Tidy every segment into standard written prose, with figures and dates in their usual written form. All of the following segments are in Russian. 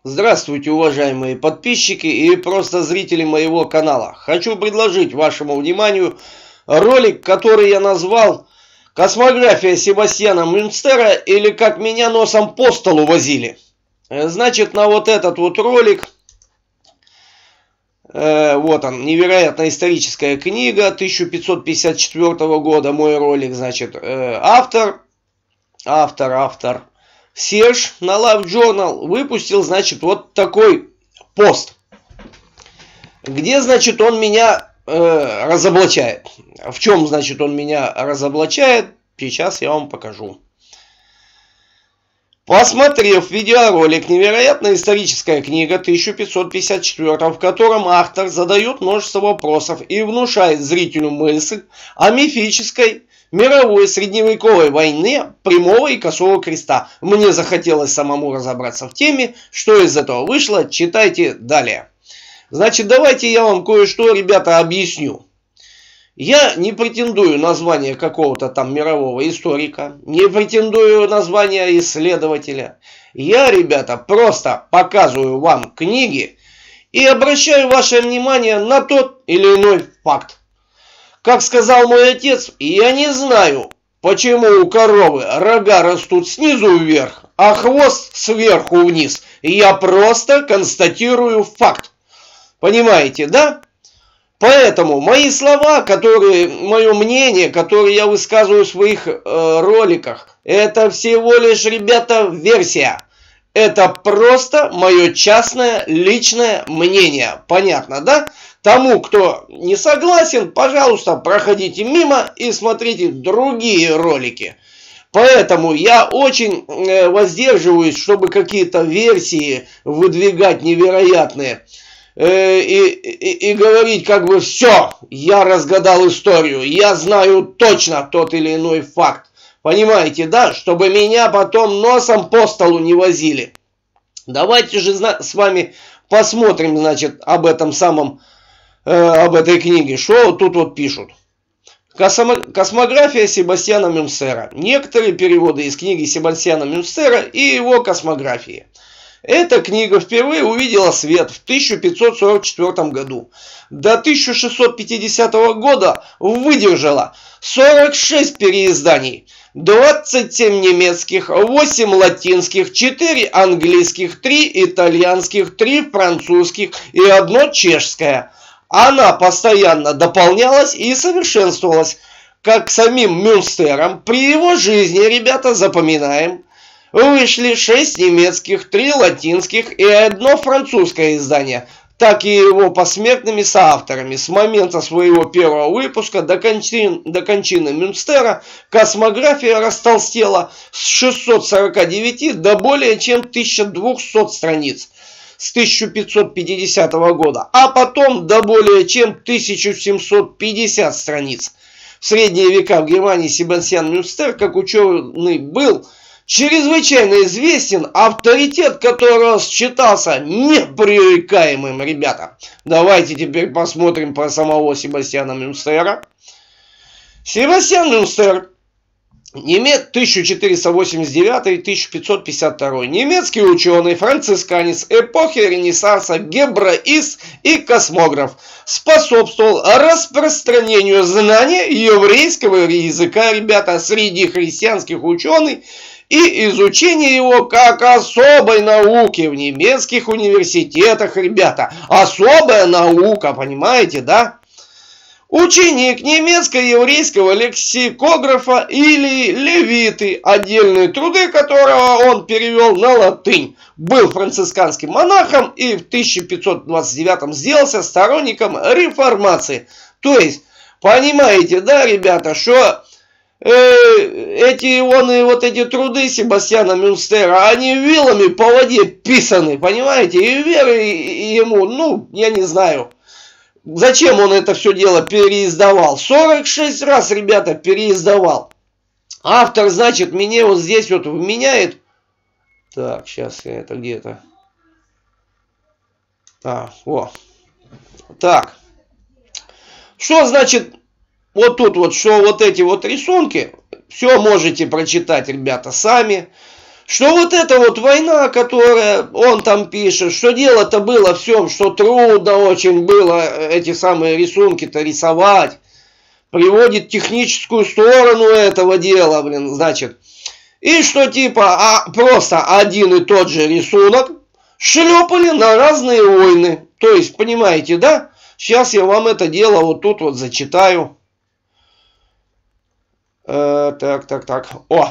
Здравствуйте, уважаемые подписчики и просто зрители моего канала. Хочу предложить вашему вниманию ролик, который я назвал «Космография Себастьяна Мюнстера» или «Как меня носом по столу возили». Значит, на вот этот вот ролик, вот он, невероятная историческая книга 1554 года, мой ролик, значит, автор Серж на Life Journal выпустил, значит, вот такой пост, где, значит, он меня разоблачает. В чем, значит, он меня разоблачает, сейчас я вам покажу. Посмотрев видеоролик «Невероятная историческая книга» 1554, в котором автор задает множество вопросов и внушает зрителю мысль о мифической мировой средневековой войне прямого и косого креста. Мне захотелось самому разобраться в теме. Что из этого вышло, читайте далее. Значит, давайте я вам кое-что, ребята, объясню. Я не претендую на звание какого-то там мирового историка, не претендую на звание исследователя. Я, ребята, просто показываю вам книги и обращаю ваше внимание на тот или иной факт. Как сказал мой отец, я не знаю, почему у коровы рога растут снизу вверх, а хвост сверху вниз. Я просто констатирую факт. Понимаете, да? Поэтому мои слова, мое мнение, которое я высказываю в своих роликах, это всего лишь, ребята, версия. Это просто мое частное, личное мнение. Понятно, да? Тому, кто не согласен, пожалуйста, проходите мимо и смотрите другие ролики. Поэтому я очень воздерживаюсь, чтобы какие-то версии выдвигать невероятные. И говорить как бы все, я разгадал историю, я знаю точно тот или иной факт. Понимаете, да? Чтобы меня потом носом по столу не возили. Давайте же с вами посмотрим, значит, об этой книге. Что тут вот пишут. Космография Себастьяна Мюнстера. Некоторые переводы из книги Себастьяна Мюнстера и его космографии. Эта книга впервые увидела свет в 1544 году. До 1650 года выдержала 46 переизданий, 27 немецких, 8 латинских, 4 английских, 3 итальянских, 3 французских и 1 чешское. Она постоянно дополнялась и совершенствовалась. Как самим Мюнстером при его жизни, ребята, запоминаем, вышли 6 немецких, 3 латинских и 1 французское издание, так и его посмертными соавторами. С момента своего первого выпуска до кончины Мюнстера космография растолстела с 649 до более чем 1200 страниц с 1550 года, а потом до более чем 1750 страниц. В средние века в Германии Себастьян Мюнстер, как ученый, был чрезвычайно известен, авторитет которого считался непререкаемым, ребята. Давайте теперь посмотрим про самого Себастьяна Мюнстера. Себастьян Мюнстер, 1489-1552, немецкий ученый, францисканец эпохи Ренессанса, гебраист и космограф, способствовал распространению знания еврейского языка, ребята, среди христианских ученых и изучение его как особой науки в немецких университетах, ребята. Особая наука, понимаете, да? Ученик немецко-еврейского лексикографа или левиты, отдельные труды которого он перевел на латынь. Был францисканским монахом и в 1529 сделался сторонником реформации. То есть, понимаете, да, ребята, что эти труды Себастьяна Мюнстера, они вилами по воде писаны, понимаете, и веры ему, ну, я не знаю, зачем он это все дело переиздавал. 46 раз, ребята, переиздавал. Автор, значит, мне вот здесь вот вменяет. Так, сейчас я это где-то. Во. Так. Что значит вот тут вот, что вот эти вот рисунки, все можете прочитать, ребята, сами. что вот эта вот война, которая он там пишет, что дело-то было в всем, что трудно очень было эти самые рисунки-то рисовать, приводит техническую сторону этого дела, блин, значит. И что типа просто один и тот же рисунок шлепали на разные войны. То есть, понимаете, да? Сейчас я вам это дело вот тут вот зачитаю. Так. О!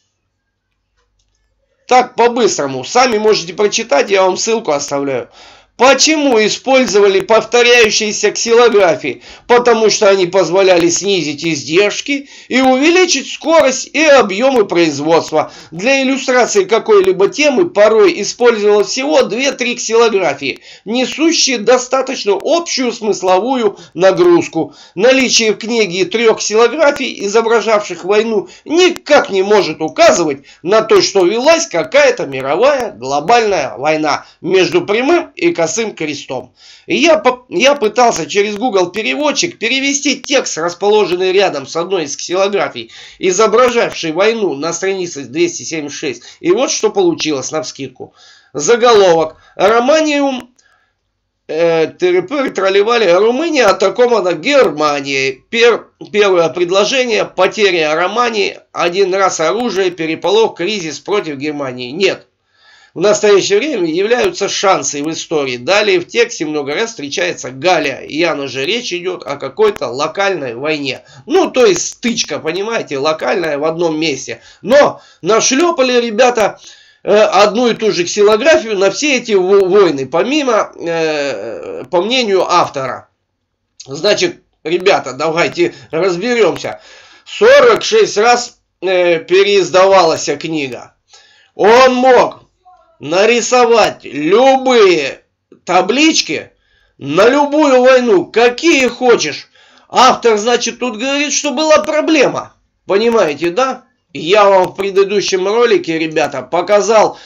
Так, по-быстрому. Сами можете прочитать, я вам ссылку оставляю. Почему использовали повторяющиеся ксилографии? Потому что они позволяли снизить издержки и увеличить скорость и объемы производства. Для иллюстрации какой-либо темы порой использовалось всего 2-3 ксилографии, несущие достаточно общую смысловую нагрузку. Наличие в книге 3 ксилографий, изображавших войну, никак не может указывать на то, что велась какая-то мировая глобальная война между прямым и косым крестом. И я пытался через Google переводчик перевести текст, расположенный рядом с одной из ксилографий, изображавшей войну, на странице 276. И вот что получилось навскидку. Заголовок. Романиум тролливали. Румыния атакована Германией. Первое предложение. Потеря Романии. Один раз оружие. Переполох. Кризис против Германии. Нет. В настоящее время являются шансы в истории. Далее в тексте много раз встречается Галия. Явно же речь идет о какой-то локальной войне. Ну, то есть стычка, понимаете, локальная в одном месте. Но нашлепали ребята одну и ту же ксилографию на все эти войны, помимо, по мнению автора. Значит, ребята, давайте разберемся. 46 раз переиздавалась книга. Он мог нарисовать любые таблички на любую войну, какие хочешь. Автор, значит, тут говорит, что была проблема. Понимаете, да? Я вам в предыдущем ролике, ребята, показал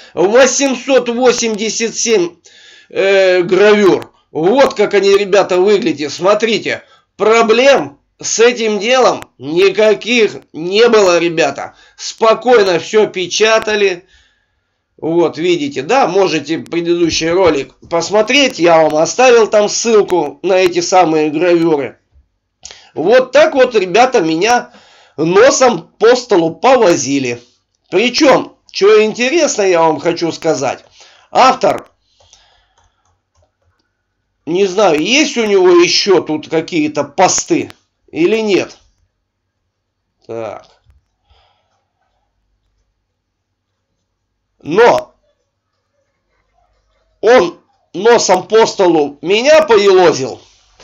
887 гравюр. Вот как они, ребята, выглядят. Смотрите, проблем с этим делом никаких не было, ребята. Спокойно все печатали. Вот, видите, да, можете предыдущий ролик посмотреть, я вам оставил там ссылку на эти самые гравюры. Вот так вот, ребята, меня носом по столу повозили. Причем, что интересно, я вам хочу сказать, автор, не знаю, есть у него еще тут какие-то посты или нет. Так. Но он носом по столу меня поелозил,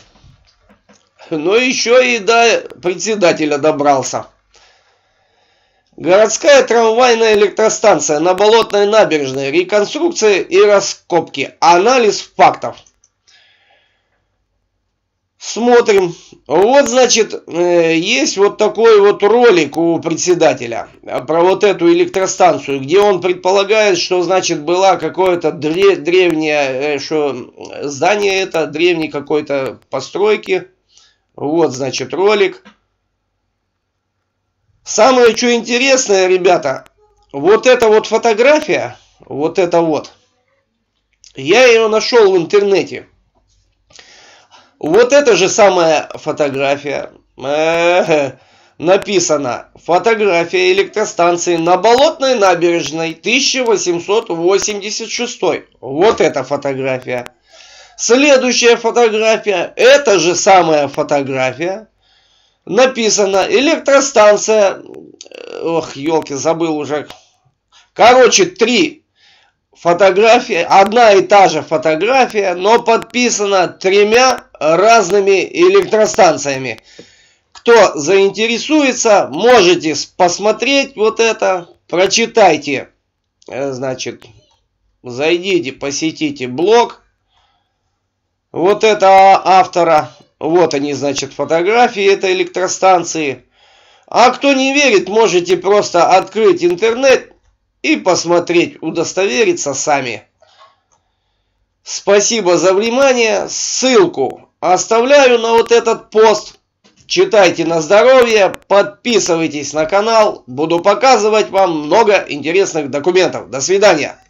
но еще и до председателя добрался. Городская трамвайная электростанция на Болотной набережной. Реконструкция и раскопки. Анализ фактов. Смотрим. Вот, значит, есть вот такой вот ролик у председателя про вот эту электростанцию, где он предполагает, что, значит, была какое-то древнее здание, это древней какой-то постройки. Вот, значит, ролик. Самое, что интересное, ребята, вот эта вот фотография, вот это вот, я ее нашел в интернете. Вот эта же самая фотография, написано, фотография электростанции на Болотной набережной 1886. Вот эта фотография. Следующая фотография, это же самая фотография. Написано, электростанция, ох, елки, забыл уже. Короче, 3 фотографии, одна и та же фотография, но подписана 3 разными электростанциями. Кто заинтересуется, можете посмотреть вот это, прочитайте. Значит, зайдите, посетите блог вот этого автора. Вот они, значит, фотографии этой электростанции. А кто не верит, можете просто открыть интернет и посмотреть, удостовериться сами. Спасибо за внимание. Ссылку оставляю на вот этот пост. Читайте на здоровье, подписывайтесь на канал, буду показывать вам много интересных документов. До свидания.